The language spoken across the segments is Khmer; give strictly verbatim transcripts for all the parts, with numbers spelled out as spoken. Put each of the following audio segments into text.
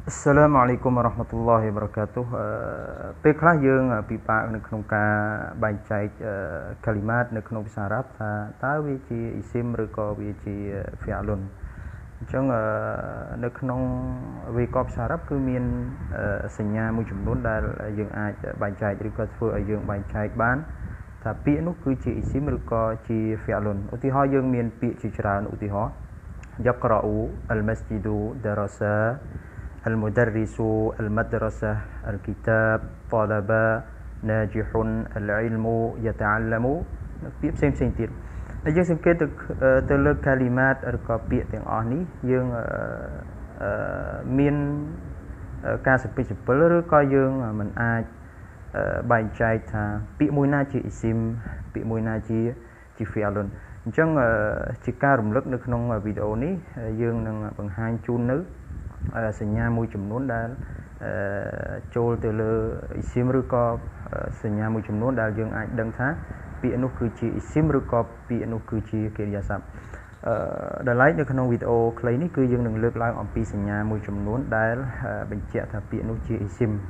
Assalamualaikum warahmatullahi wabarakatuh ពេលខ្លះយើងពិបាកនៅក្នុងការបែងចែកកាលីម៉ាតនៅក្នុងភាសាអារ៉ាប់ថាតើវាជាអ៊ីស៊ីមឬក៏វាជាហ្វីអាលុនអញ្ចឹងនៅក្នុងវេយ្យាករណ៍ភាសាអារ៉ាប់គឺមានសញ្ញាមួយចំនួនដែលយើងអាចបែងចែកឬក៏ធ្វើឲ្យយើងបែងចែកបានថាពាក្យនោះគឺជាអ៊ីស៊ីមឬក៏ជាហ្វីអាលុនឧទាហរណ៍យើងមានពាក្យជាច្រើនឧទាហរណ៍ يقرأ المسجد درس المدرس المدرسة الكتاب طلبة ناجح العلم يتعلم ពាក្យផ្សេងផ្សេងទៀតហើយយើងសង្កេតទៅទៅលើកាលីម៉ាតឬក៏ពាក្យទាំងអស់នេះយើងមានការសពិសិពលឬក៏យើងមិនអាចបែងចែកថាពាក្យមួយណាជាអ៊ីស៊ីមពាក្យមួយណាជាជាហ្វីអាលុនអញ្ចឹងជាការរំលឹកនៅក្នុងវីដេអូនេះយើងនឹងបង្ហាញជូននៅសញ្ញាមួយចំនួនដែលចូលទៅលើអ៊ីស៊ីមឬក៏សញ្ញាមួយចំនួនដែលយើងអាចដឹងថាពាក្យនោះគឺជាអ៊ីស៊ីមឬក៏ពាក្យនោះគឺជាកិរិយាសព្ទដែលឡែកនៅក្នុងវីដេអូខ្លីនេះគឺយើងនឹងលើកឡើងអំពីសញ្ញាមួយចំនួនដែលបញ្ជាក់ថាពាក្យនោះជាអ៊ីស៊ីម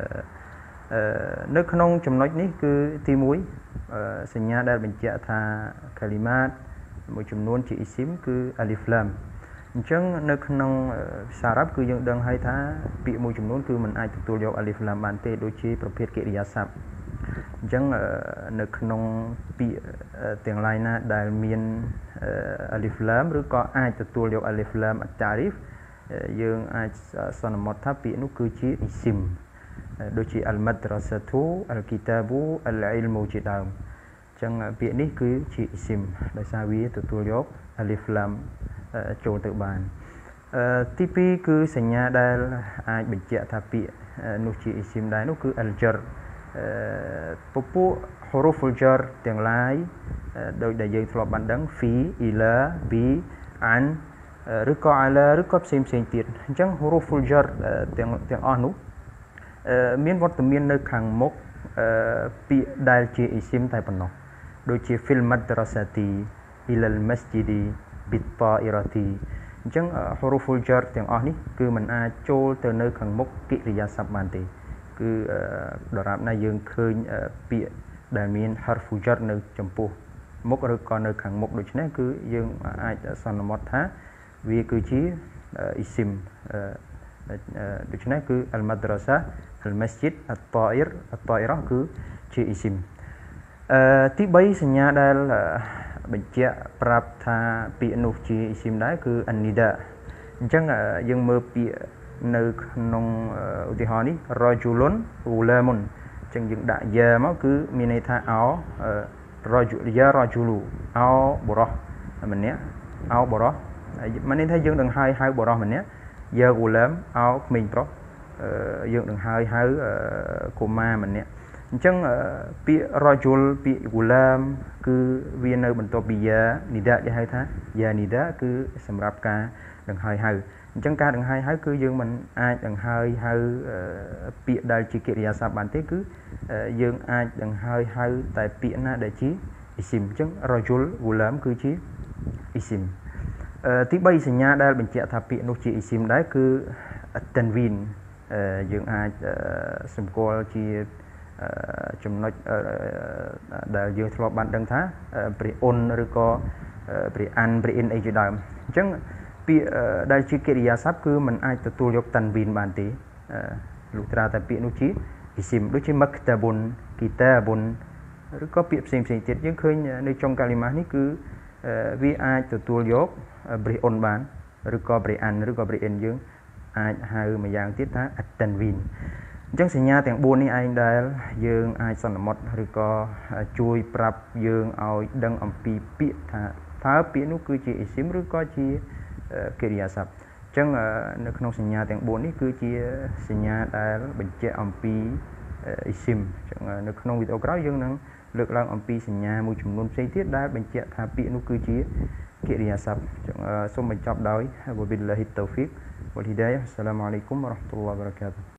នៅក្នុងចំណុចនេះគឺទីមួយសញ្ញាដែលបញ្ជាក់ថាកាលីម៉ាតមួយចំនួនជាអ៊ីស៊ីមគឺអាលីហ្វឡាមអញ្ចឹងនៅក្នុងភាសាអារ៉ាប់គឺយើងដឹងហើយថាពាក្យមួយចំនួនគឺมันអាចទទួលយកអាលីហ្វឡាមបានទេដូចជាប្រភេទកិរិយាសព្ទអញ្ចឹងនៅក្នុងពាក្យទាំងឡាយណាដែលមានអាលីហ្វឡាមឬក៏អាចទទួលយកអាលីហ្វឡាមអត្តារីហ្វយើងអាចសន្មតថាពាក្យនោះគឺជាអ៊ីស៊ីមដូចជាអលម៉ាដ្រសាទូអលគីតាប៊ូអលអ៊ីលមូជាដើមអញ្ចឹងពាក្យនេះគឺជាអ៊ីស៊ីមដោយសារវាទទួលយកអាលីហ្វឡាមចូលទៅបានទីពីរគឺសញ្ញាដែលអាចបញ្ជាក់ថាពាក្យនោះជាអ៊ីស៊ីមដែរនោះគឺអលជរពពួក huruful jar ទាំងឡាយដោយដែលយើងធ្លាប់បានដឹងហ្វីអ៊ីឡាប៊ីអានឬក៏អាឡាឬក៏ផ្សេងផ្សេងទៀតអញ្ចឹង huruful jar ទាំងទាំងអស់នោះមានវត្តមាននៅខាងមុខពាក្យដែលជាអ៊ីស៊ីមតែប៉ុណ្ណោះដូចជា fil madrasati ila al masjidi bitta'irati អញ្ចឹង huruful jar ទាំងអស់នេះគឺมันអាចចូលទៅនៅខាងមុខកិរិយាសព្ទបានទេគឺដរាបណាយើងឃើញពាក្យដែលមាន harfu jar នៅចំពោះមុខឬក៏នៅខាងមុខដូច្នេះគឺយើងអាចសន្មតថាវាគឺជាអ៊ីស៊ីមដូច្នេះគឺ al madrasa al masjid at ta'ir at ta'ira គឺជាអ៊ីស៊ីមទីបីសញ្ញាដែលបញ្ជាក់ប្រាប់ថាពាក្យនោះជាអ៊ីស៊ីមដែរគឺអានីដាអញ្ចឹងយើងមើលពាក្យនៅក្នុងឧទាហរណ៍នេះរ៉ាជូលុនអ៊ូឡាមុនអញ្ចឹងយើងដាក់យ៉ាមកគឺមានន័យថាអោរ៉ាជូយ៉ារ៉ាជូលូអោបរោះម្នាក់អោបរោះមានន័យថាយើងនឹងហៅហៅបរោះម្នាក់យ៉ាហ្គូឡាមអោក្មេងប្រុសយើងនឹងហៅហៅកុមារម្នាក់អញ្ចឹងពាក្យរ៉ាជូលពាក្យហ្គូឡាមគឺវានៅបន្ទាប់ពីយ៉ានីដាគេហៅថាយ៉ានីដាគឺសម្រាប់ការដង្ហើយហៅអញ្ចឹងការដង្ហើយហៅគឺយើងមិនអាចដង្ហើយហៅពាក្យដែលជាកិរិយាសព្ទបានទេគឺយើងអាចដង្ហើយហៅតែពាក្យណាដែលជាអ៊ីស៊ីមអញ្ចឹងរ៉ាជូលហ្គូឡាមគឺជាអ៊ីស៊ីមទីបីសញ្ញាដែលបញ្ជាក់ថាពាក្យនោះជាអ៊ីស៊ីមដែរគឺតាន់វីនយើងអាចសម្គាល់ជាចំណុចដែលយើងធ្លាប់បានដឹងថាព្រះអ៊ុនឬក៏ព្រះអានព្រះអ៊ីនអីជាដើមអញ្ចឹងពាក្យដែលជាកិរិយាសព្ទគឺมันអាចទទួលយកតាន់វីនបានទេលុះត្រាតែពាក្យនោះជាអ៊ីស៊ីមដូចជាម៉ាក់តាប៊ុនគីតាប៊ុនឬក៏ពាក្យផ្សេងផ្សេងទៀតយើងឃើញនៅចុងកាលីម៉ានេះគឺវាអាចទទួលយកព្រះអ៊ុនបានឬក៏ព្រះអានឬក៏ព្រះអ៊ីនយើងអាចហៅមួយយ៉ាងទៀតថាអតាន់វីនអញ្ចឹងសញ្ញាទាំងបួននេះឯងដែលយើងអាចសន្មតឬក៏ជួយប្រាប់យើងឲ្យដឹងអំពីពាក្យថាតើពាក្យនោះគឺជាអ៊ីស៊ីមឬក៏ជាកិរិយាសព្ទអញ្ចឹងនៅក្នុងសញ្ញាទាំងបួននេះគឺជាសញ្ញាដែលបញ្ជាក់អំពីអ៊ីស៊ីមអញ្ចឹងនៅក្នុងវីដេអូក្រោយយើងនឹងលើកឡើងអំពីសញ្ញាមួយចំនួនផ្សេងទៀតដែលបញ្ជាក់ថាពាក្យនោះគឺជាកិរិយាសព្ទអញ្ចឹងសូមបញ្ចប់ដោយវ៉ាប៊ីលឡាហ៊ីតតៅហ្វីកវ៉ាលហ៊ីដាយៈអស្សឡាមអាឡៃគុំវ៉ារ៉ាហ្មាតុលឡាហ៊ីវ៉ាបារកាតុហ៍